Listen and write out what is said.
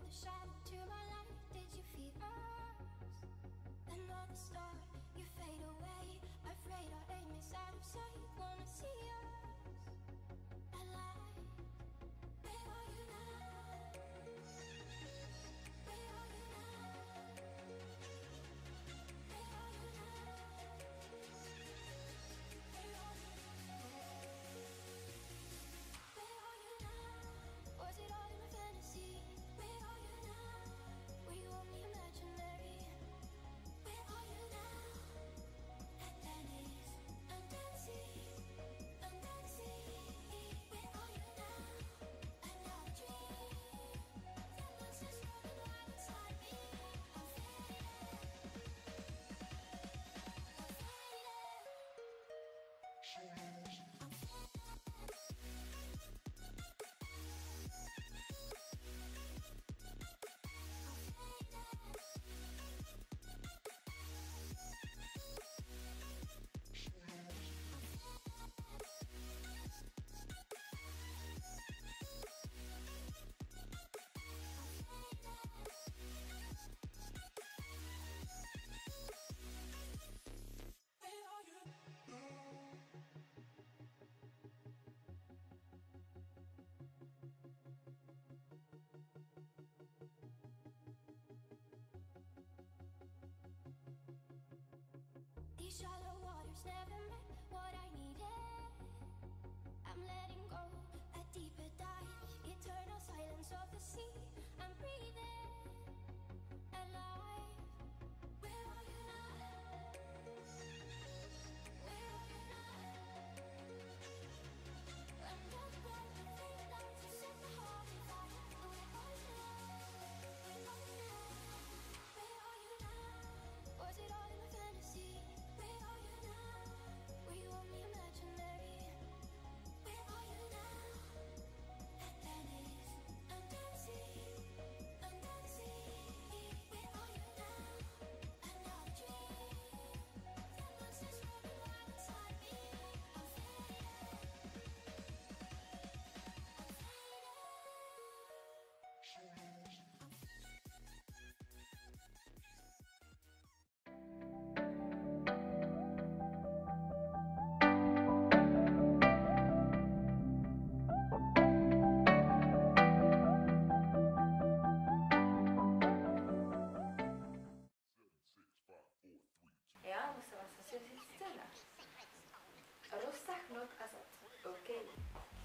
These shallow waters never met what I needed. I'm letting go, a deeper dive, eternal silence of the sea. I'm breathing alive. Where are you now? Where are you now? I'm not going to fade down to set the heart on fire. Where are you now? Where are you now? Where are you now? Was it all in my fantasy? Where are you now? Were you only imaginary? Where are you now? Atlantis, I'm dancing, I'm dancing. Where are you now? Another dream. That monster's running wild inside me. I'm fading, I'm fading. Ja, musste was passiert jetzt. Russach not azat. Okay.